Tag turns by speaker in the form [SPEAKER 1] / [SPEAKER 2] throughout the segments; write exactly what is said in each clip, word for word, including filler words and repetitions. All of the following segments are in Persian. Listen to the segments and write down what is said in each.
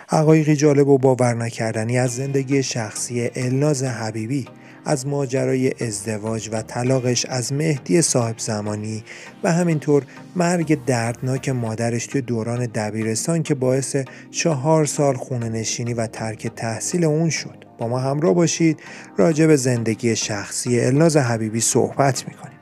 [SPEAKER 1] حقایقی جالب و باور نکردنی از زندگی شخصی الناز حبیبی، از ماجرای ازدواج و طلاقش از مهدی صاحب زمانی و همینطور مرگ دردناک مادرش توی دوران دبیرستان که باعث چهار سال خونه نشینی و ترک تحصیل اون شد. با ما همراه باشید، راجع به زندگی شخصی الناز حبیبی صحبت میکنیم.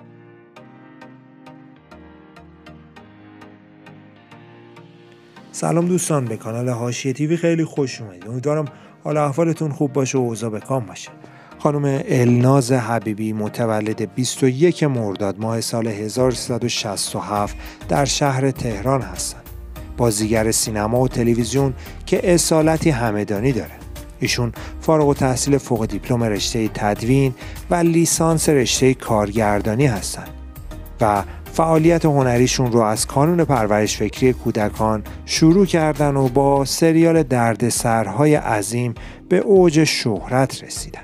[SPEAKER 1] سلام دوستان، به کانال حاشیه تیوی خیلی خوش اومدید. امیدوارم حال احوالتون خوب باشه و اوضاع به کام باشه. خانم الناز حبیبی متولد بیست و یک مرداد ماه سال هزار و سیصد و شصت و هفت در شهر تهران هستند. بازیگر سینما و تلویزیون که اصالتی همدانی داره. ایشون فارغ التحصیل فوق دیپلم رشته تدوین و لیسانس رشته کارگردانی هستند و فعالیت هنریشون رو از کانون پرورش فکری کودکان شروع کردن و با سریال دردسرهای عظیم به اوج شهرت رسیدن.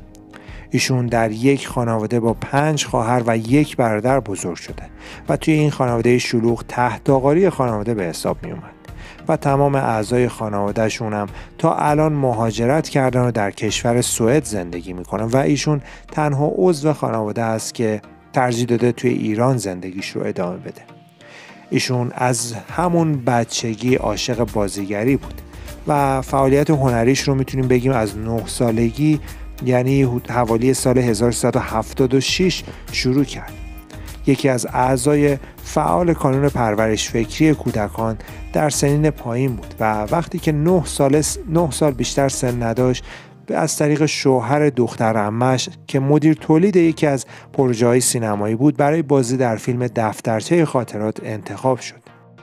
[SPEAKER 1] ایشون در یک خانواده با پنج خواهر و یک برادر بزرگ شده و توی این خانواده شلوغ تحت‌آغاری خانواده به حساب می اومد و تمام اعضای خانواده‌شون هم تا الان مهاجرت کردن و در کشور سوئد زندگی میکنن و ایشون تنها عضو خانواده است که ترجیح داده توی ایران زندگیش رو ادامه بده. ایشون از همون بچگی عاشق بازیگری بود و فعالیت هنریش رو میتونیم بگیم از نه سالگی، یعنی حوالی سال هزار و سیصد و هفتاد و شش شروع کرد. یکی از اعضای فعال کانون پرورش فکری کودکان در سنین پایین بود و وقتی که نه سال نه سال بیشتر سن نداشت، از طریق شوهر دختر عمش که مدیر تولید یکی از پروژه‌های سینمایی بود برای بازی در فیلم دفترچه خاطرات انتخاب شد.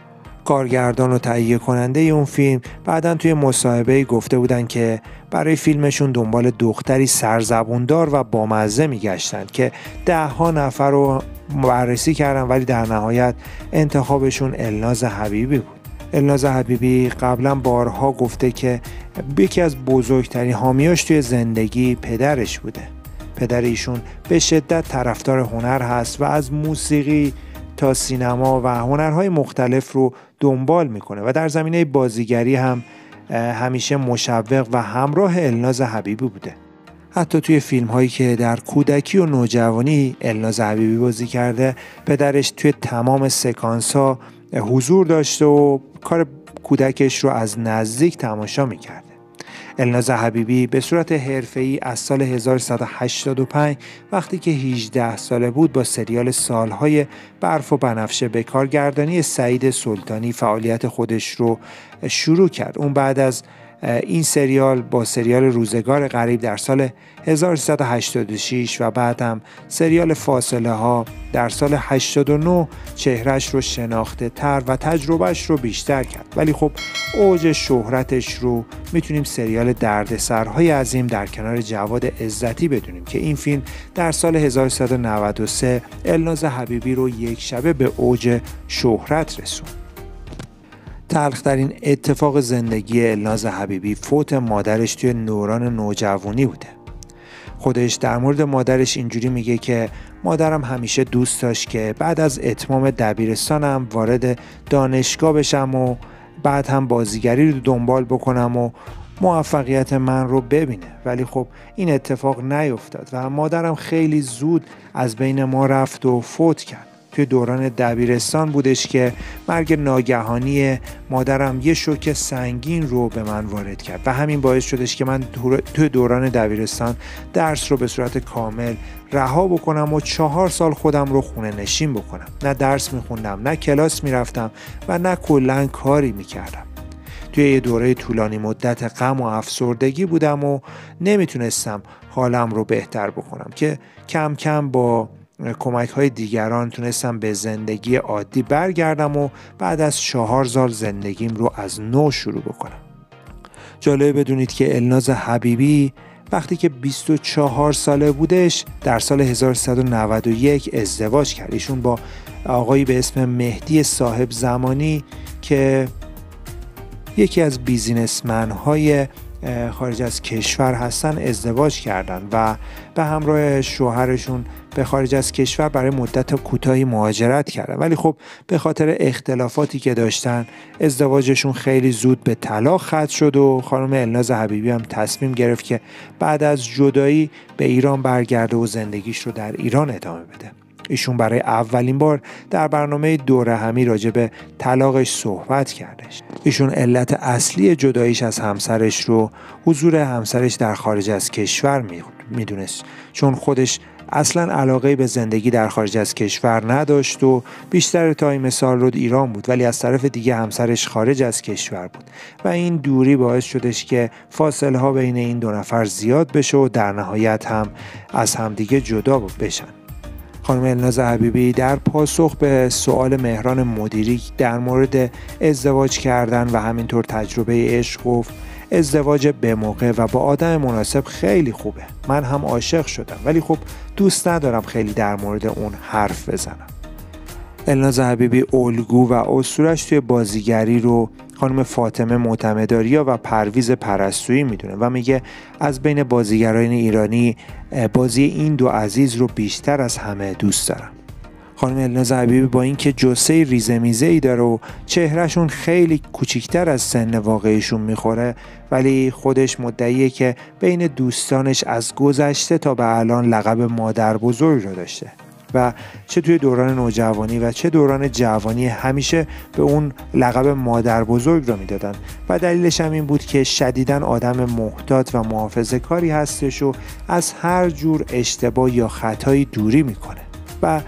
[SPEAKER 1] کارگردان و تهیه کننده اون فیلم بعداً توی مصاحبه‌ای گفته بودن که برای فیلمشون دنبال دختری سرزبوندار و بامزه میگشتن که ده ها نفر رو بررسی کردن، ولی در نهایت انتخابشون الناز حبیبی بود. الناز حبیبی قبلا بارها گفته که یکی از بزرگترین حامیاش توی زندگی پدرش بوده. پدر ایشون به شدت طرفدار هنر هست و از موسیقی تا سینما و هنرهای مختلف رو دنبال میکنه و در زمینه بازیگری هم همیشه مشوق و همراه الناز حبیبی بوده. حتی توی فیلم هایی که در کودکی و نوجوانی الناز حبیبی بازی کرده، پدرش توی تمام سکانس ها حضور داشته و کار کودکش رو از نزدیک تماشا میکرده. الناز حبیبی به صورت حرفه‌ای از سال هزار و سیصد و هشتاد و پنج وقتی که هجده ساله بود با سریال سالهای برف و بنفشه به کارگردانی سعید سلطانی فعالیت خودش رو شروع کرد. اون بعد از این سریال با سریال روزگار غریب در سال هزار و سیصد و هشتاد و شش و بعد هم سریال فاصله ها در سال هشتاد و نه چهرهش رو شناخته تر و تجربهش رو بیشتر کرد. ولی خب اوج شهرتش رو میتونیم سریال دردسرهای عظیم در کنار جواد عزتی بدونیم که این فیلم در سال هزار و سیصد و نود و سه الناز حبیبی رو یک شبه به اوج شهرت رسوند. تلخ‌ترین اتفاق زندگی الناز حبیبی فوت مادرش توی دوران نوجوانی بوده. خودش در مورد مادرش اینجوری میگه که مادرم همیشه دوست داشت که بعد از اتمام دبیرستانم وارد دانشگاه بشم و بعد هم بازیگری رو دنبال بکنم و موفقیت من رو ببینه، ولی خب این اتفاق نیفتاد و مادرم خیلی زود از بین ما رفت و فوت کرد. توی دوران دبیرستان بودش که مرگ ناگهانی مادرم یه شوک سنگین رو به من وارد کرد و همین باعث شدش که من توی دوران دبیرستان درس رو به صورت کامل رها بکنم و چهار سال خودم رو خونه نشین بکنم. نه درس میخوندم، نه کلاس میرفتم و نه کلاً کاری میکردم. توی یه دوره طولانی مدت غم و افسردگی بودم و نمیتونستم حالم رو بهتر بکنم که کم کم با کمک های دیگران تونستم به زندگی عادی برگردم و بعد از چهار سال زندگیم رو از نو شروع بکنم. جالب بدونید که الناز حبیبی وقتی که بیست و چهار ساله بودش در سال هزار و سیصد و نود و یک ازدواج کرد. ایشون با آقایی به اسم مهدی صاحب زمانی که یکی از بیزینسمن های خارج از کشور هستن ازدواج کردن و به همراه شوهرشون به خارج از کشور برای مدت کوتاهی مهاجرت کردن، ولی خب به خاطر اختلافاتی که داشتن ازدواجشون خیلی زود به طلاق ختم شد و خانم الناز حبیبی هم تصمیم گرفت که بعد از جدایی به ایران برگرده و زندگیش رو در ایران ادامه بده. ایشون برای اولین بار در برنامه دوره همی راجع به طلاقش صحبت کردش. ایشون علت اصلی جداییش از همسرش رو حضور همسرش در خارج از کشور میدونست، چون خودش اصلا علاقه به زندگی در خارج از کشور نداشت و بیشتر تایم سال رو ایران بود، ولی از طرف دیگه همسرش خارج از کشور بود و این دوری باعث شدش که فاصله ها بین این دو نفر زیاد بشه و در نهایت هم از همدیگه جدا بشن. خانم الناز حبیبی در پاسخ به سوال مهران مدیری در مورد ازدواج کردن و همینطور تجربه عشق گفت: ازدواج به موقع و با آدم مناسب خیلی خوبه. من هم عاشق شدم، ولی خب دوست ندارم خیلی در مورد اون حرف بزنم. الناز حبیبی الگو و اسطوره‌اش توی بازیگری رو خانم فاطمه معتمدآریا و پرویز پرستویی میدونه و میگه از بین بازیگران ایرانی بازی این دو عزیز رو بیشتر از همه دوست دارم. خانم الناز حبیبی با اینکه جثه ریزه میزه ای داره و چهرهشون خیلی کوچیکتر از سن واقعیشون میخوره، ولی خودش مدعیه که بین دوستانش از گذشته تا به الان لقب مادر بزرگ رو داشته و چه توی دوران نوجوانی و چه دوران جوانی همیشه به اون لقب مادر بزرگ رو میدادن و دلیلش هم این بود که شدیداً آدم محتاط و محافظه‌کاری هستش و از هر جور اشتباه یا خطایی دوری میکنه و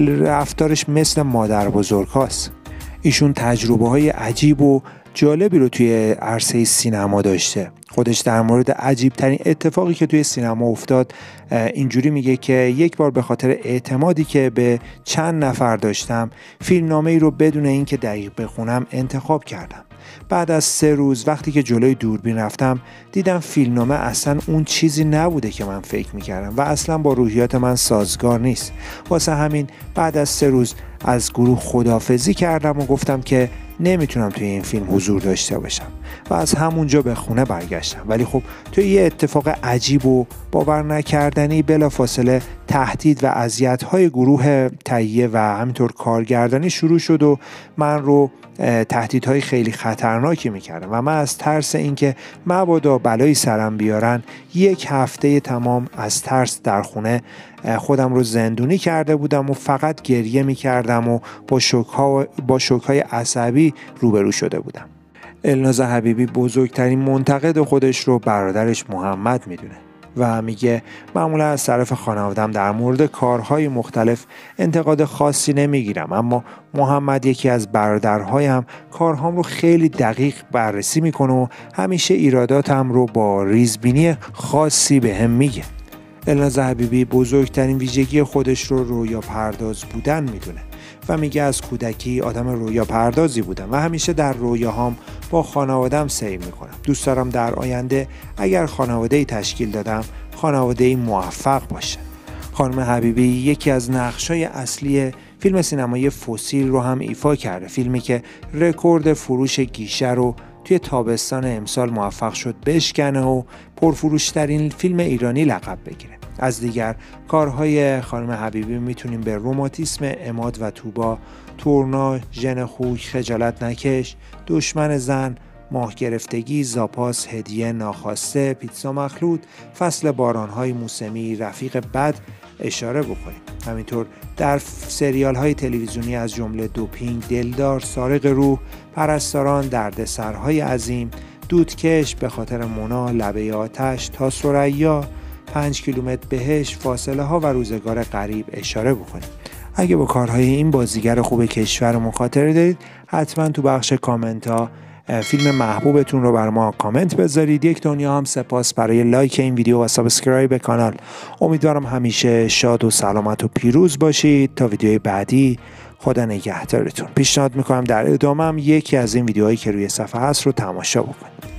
[SPEAKER 1] رفتارش مثل مادر بزرگ هاست. ایشون تجربه های عجیب و جالبی رو توی عرصه سینما داشته. خودش در مورد عجیب ترین اتفاقی که توی سینما افتاد اینجوری میگه که یک بار به خاطر اعتمادی که به چند نفر داشتم فیلمنامه ای رو بدون اینکه دقیق بخونم انتخاب کردم. بعد از سه روز وقتی که جلوی دوربین رفتم دیدم فیلمنامه اصلا اون چیزی نبوده که من فکر میکردم و اصلا با روحیات من سازگار نیست. واسه همین بعد از سه روز از گروه خداحافظی کردم و گفتم که نمیتونم توی این فیلم حضور داشته باشم و از همونجا به خونه برگشتم. ولی خب توی یه اتفاق عجیب و باور نکردنی بلافاصله تهدید و اذیت‌های گروه تهیه و همینطور کارگردانی شروع شد و من رو تهدیدهای خیلی خطرناکی میکردن و من از ترس اینکه مبادا بلایی سرم بیارن یک هفته تمام از ترس در خونه خودم رو زندونی کرده بودم و فقط گریه میکردم و با شوک‌ها با شوک‌های عصبی روبرو شده بودم. الناز حبیبی بزرگترین منتقد خودش رو برادرش محمد میدونه و میگه معمولا از طرف خانواده‌ام در مورد کارهای مختلف انتقاد خاصی نمیگیرم، اما محمد یکی از برادرهایم کارهام رو خیلی دقیق بررسی میکنه و همیشه ایراداتم رو با ریزبینی خاصی به هم میگه. الناز حبیبی بزرگترین ویژگی خودش رو رویا پرداز بودن میدونه و میگه از کودکی آدم رویا پردازی بودم و همیشه در رویاهام با خانواده‌ام سیر میکنم. دوست دارم در آینده اگر خانواده‌ای تشکیل دادم خانواده‌ای موفق باشه. خانم حبیبی یکی از نقش‌های اصلی فیلم سینمایی فسیل رو هم ایفا کرده، فیلمی که رکورد فروش گیشه رو توی تابستان امسال موفق شد بشکنه و پرفروشترین فیلم ایرانی لقب بگیره. از دیگر کارهای خانم حبیبی میتونیم به روماتیسم عماد و طوبا، تورنا، ژن خوک، خجالت نکش، دشمن زن، ماه گرفتگی، زاپاس، هدیه ناخواسته، پیتزا مخلوط، فصل بارانهای موسمی، رفیق بد اشاره بکنیم. همینطور در سریال های تلویزیونی از جمله دوپینگ، دلدار، سارق روح، پرستاران، دردسرهای عظیم، دودکش، به خاطر مونا، لبه آتش، تا ثریا، پنج کیلومتر بهش، فاصله ها و روزگار غریب اشاره بکنیم. اگه با کارهای این بازیگر خوب کشورمون خاطره دارید حتما تو بخش کامنت ها فیلم محبوبتون رو بر ما کامنت بذارید. یک دنیا هم سپاس برای لایک این ویدیو و سابسکرایب کانال. امیدوارم همیشه شاد و سلامت و پیروز باشید. تا ویدیوی بعدی خدا نگهدارتون. پیشنهاد میکنم در ادامه هم یکی از این ویدیوهایی که روی صفحه هست رو تماشا بکنید.